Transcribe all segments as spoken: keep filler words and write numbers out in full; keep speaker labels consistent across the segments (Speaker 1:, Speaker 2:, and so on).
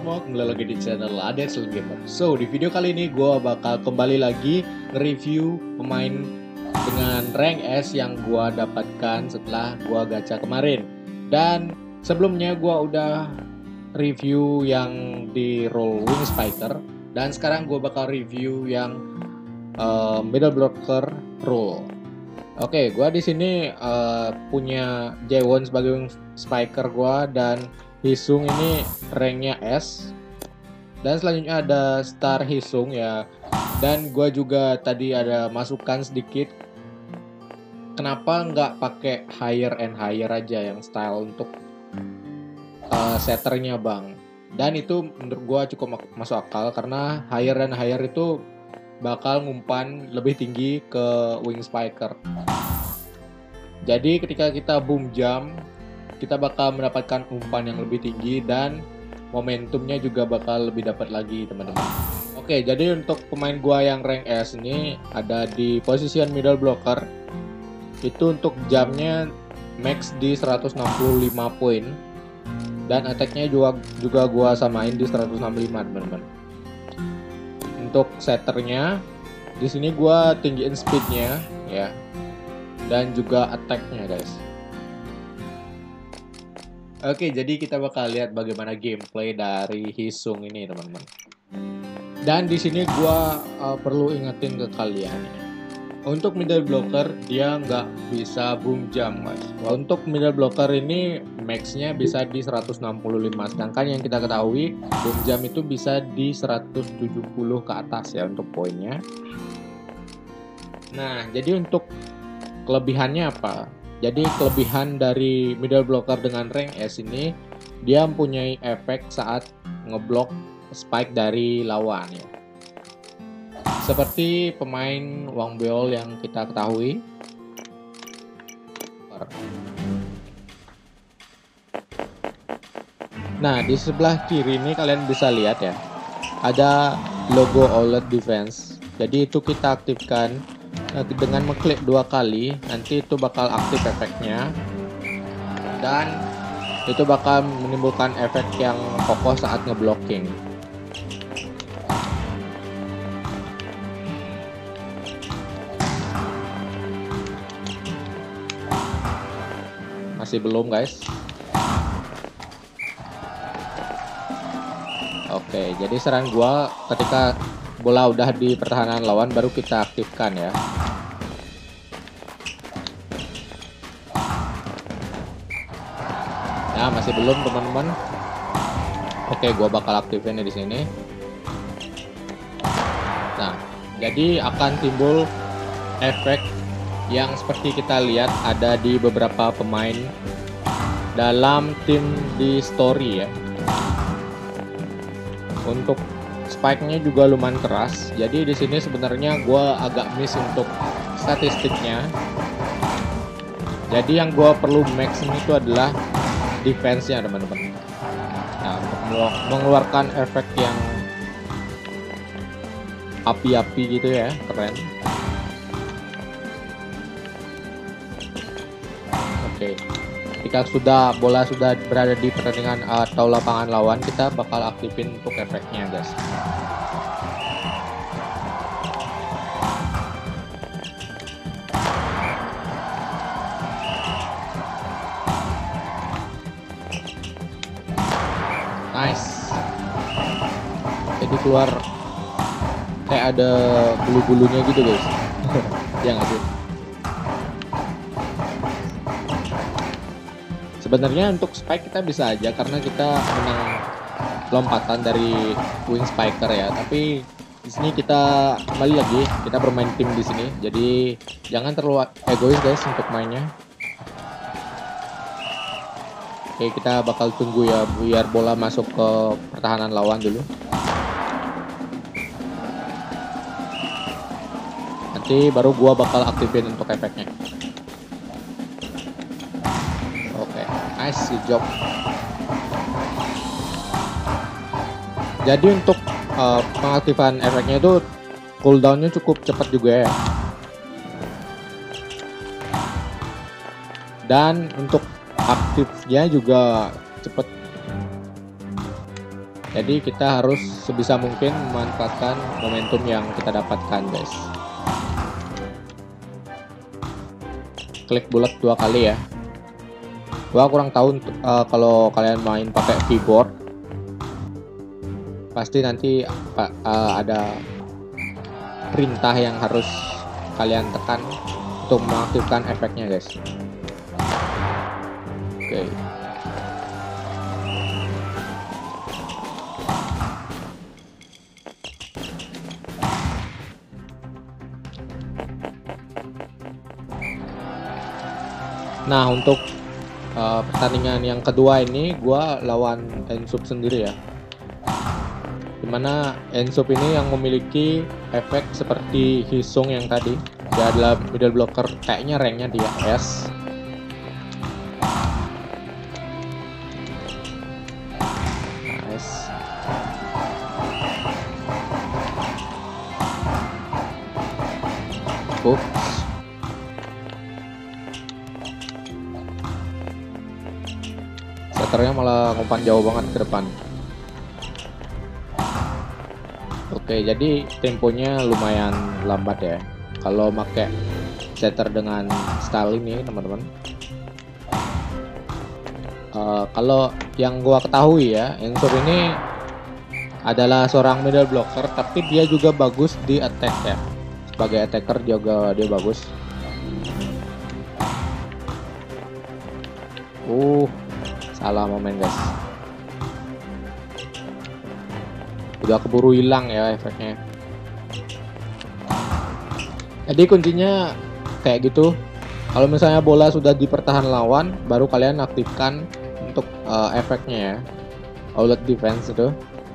Speaker 1: semua, kembali lagi di channel Adesel Gamer. So, di video kali ini gue bakal kembali lagi nge-review pemain dengan rank S yang gue dapatkan setelah gue gacha kemarin. Dan sebelumnya gue udah review yang di role Wing Spiker, dan sekarang gue bakal review yang uh, Middle Blocker role. Oke, okay, gue di sini uh, punya Jaewon sebagai Wing Spiker gue, dan Hisung ini ranknya S, dan selanjutnya ada Star Hisung ya. Dan gue juga tadi ada masukan sedikit, kenapa nggak pakai higher and higher aja yang style untuk uh, setternya bang. Dan itu menurut gue cukup masuk akal, karena higher and higher itu bakal ngumpan lebih tinggi ke Wing Spiker. Jadi ketika kita boom jump, kita bakal mendapatkan umpan yang lebih tinggi dan momentumnya juga bakal lebih dapat lagi teman-teman. Oke, jadi untuk pemain gua yang rank S ini ada di posisi middle blocker. Itu untuk jamnya max di seratus enam puluh lima poin, dan attack-nya juga juga gua samain di seratus enam puluh lima teman-teman. Untuk setternya di sini gua tinggiin speednya ya, dan juga attack-nya guys. Oke, jadi kita bakal lihat bagaimana gameplay dari Hisung ini, teman-teman. Dan di sini gua uh, perlu ingetin ke kalian ya. Untuk middle blocker dia nggak bisa boom jump, guys. Untuk middle blocker ini max-nya bisa di seratus enam puluh lima, sedangkan yang kita ketahui boom jump itu bisa di seratus tujuh puluh ke atas ya untuk poinnya. Nah, jadi untuk kelebihannya apa? Jadi kelebihan dari middle blocker dengan rank S ini, dia mempunyai efek saat ngeblok spike dari lawan ya. Seperti pemain Wang Beol yang kita ketahui. Nah, di sebelah kiri ini kalian bisa lihat ya, ada logo O L E D Defense. Jadi itu kita aktifkan dengan mengklik dua kali, nanti itu bakal aktif efeknya, dan itu bakal menimbulkan efek yang kokoh saat ngeblocking. Masih belum guys. Oke, jadi saran gua ketika bola udah di pertahanan lawan baru kita aktifkan ya. Nah, masih belum teman-teman. Oke, gua bakal aktifin di sini. Nah, jadi akan timbul efek yang seperti kita lihat ada di beberapa pemain dalam tim di story ya. Untuk spike-nya juga lumayan keras. Jadi di sini sebenarnya gue agak miss untuk statistiknya. Jadi yang gue perlu max ini itu adalah defense-nya teman-teman. Nah, untuk mengeluarkan efek yang api-api gitu ya, keren. Oke. Ketika sudah bola sudah berada di pertandingan atau lapangan lawan, kita bakal aktifin untuk efeknya guys. Nice. Jadi keluar kayak ada bulu-bulunya gitu guys. Ya nggak sih? Sebenarnya untuk spike kita bisa aja karena kita menang lompatan dari Wing Spiker ya. Tapi di sini kita kembali lagi, kita bermain tim di sini. Jadi jangan terlalu egois guys untuk mainnya. Oke, kita bakal tunggu ya biar bola masuk ke pertahanan lawan dulu. Nanti baru gua bakal aktifin untuk efeknya. Nice job. Jadi untuk uh, pengaktifan efeknya itu cooldownnya cukup cepat juga ya. Dan untuk aktifnya juga cepet. Jadi kita harus sebisa mungkin memanfaatkan momentum yang kita dapatkan, guys. Klik bulat dua kali ya. Gua kurang tahu uh, kalau kalian main pakai keyboard, pasti nanti uh, ada perintah yang harus kalian tekan untuk mengaktifkan efeknya, guys. Oke. Okay. Nah, untuk uh, pertandingan yang kedua ini gua lawan Ensup sendiri ya. Dimana Ensup ini yang memiliki efek seperti Hisung yang tadi. Dia adalah middle blocker, kayaknya ranknya dia S. Nice. Oops. Setternya malah ngumpan jauh banget ke depan. Oke, jadi temponya lumayan lambat ya kalau pakai setter dengan style ini, teman-teman. Uh, kalau yang gua ketahui ya, Ensup ini adalah seorang middle blocker, tapi dia juga bagus di attack ya. Sebagai attacker juga dia bagus. Uh, salah momen, guys. Udah keburu hilang ya efeknya. Jadi kuncinya kayak gitu. Kalau misalnya bola sudah di pertahanan lawan, baru kalian aktifkan untuk uh, efeknya ya. Outlet defense itu.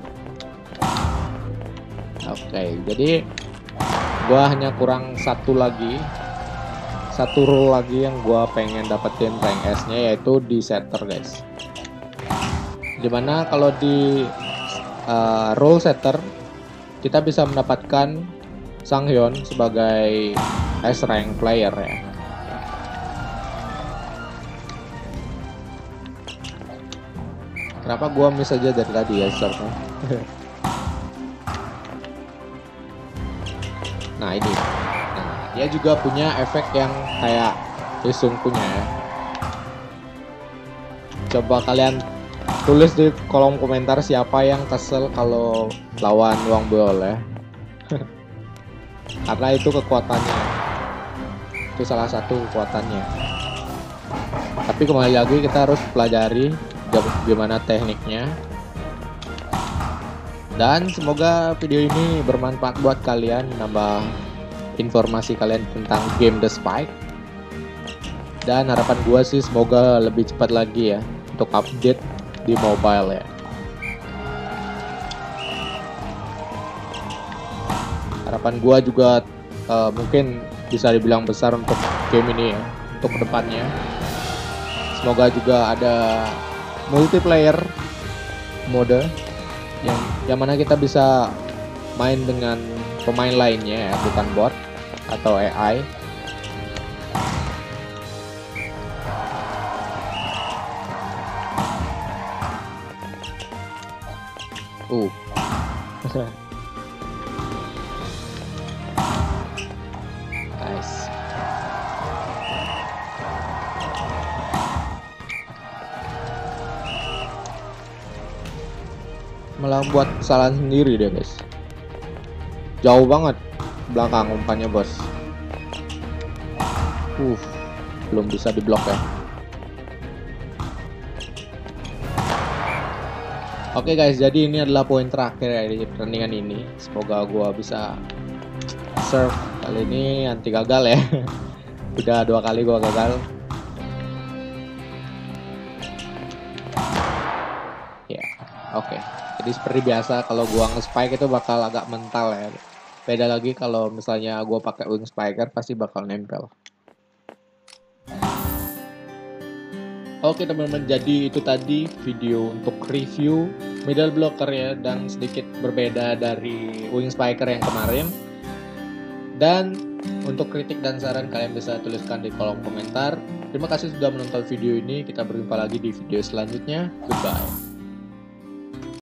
Speaker 1: Oke, okay, jadi gua hanya kurang satu lagi, satu role lagi yang gua pengen dapetin rank S-nya, yaitu di setter, guys. Dimana kalau di Uh, role setter kita bisa mendapatkan Sanghyun sebagai S rank player ya. Kenapa gua miss aja dari tadi ya startnya? Nah ini, nah, dia juga punya efek yang kayak Hisung punya ya. Coba kalian tulis di kolom komentar siapa yang kesel kalau lawan Wang Buol ya. Karena itu kekuatannya. Itu salah satu kekuatannya. Tapi kembali lagi kita harus pelajari gimana tekniknya. Dan semoga video ini bermanfaat buat kalian, nambah informasi kalian tentang game The Spike. Dan harapan gua sih semoga lebih cepat lagi ya untuk update di mobile ya. Harapan gua juga uh, mungkin bisa dibilang besar untuk game ini ya, untuk kedepannya. Semoga juga ada multiplayer mode yang yang mana kita bisa main dengan pemain lainnya ya, bukan bot atau A I. Uh. Nice. Malah buat kesalahan sendiri deh, guys. Jauh banget belakang umpannya, bos. Uh, belum bisa diblok ya. Oke guys, jadi ini adalah poin terakhir ya di pertandingan ini. Semoga gua bisa serve kali ini anti gagal ya. Udah dua kali gua gagal. Ya, yeah, oke. Okay. Jadi seperti biasa kalau gua nge-spike itu bakal agak mental ya. Beda lagi kalau misalnya gua pakai wing spiker pasti bakal nempel. Oke teman-teman, jadi itu tadi video untuk review middle blocker ya, dan sedikit berbeda dari wing spiker yang kemarin. Dan untuk kritik dan saran kalian bisa tuliskan di kolom komentar. Terima kasih sudah menonton video ini, kita berjumpa lagi di video selanjutnya. Goodbye.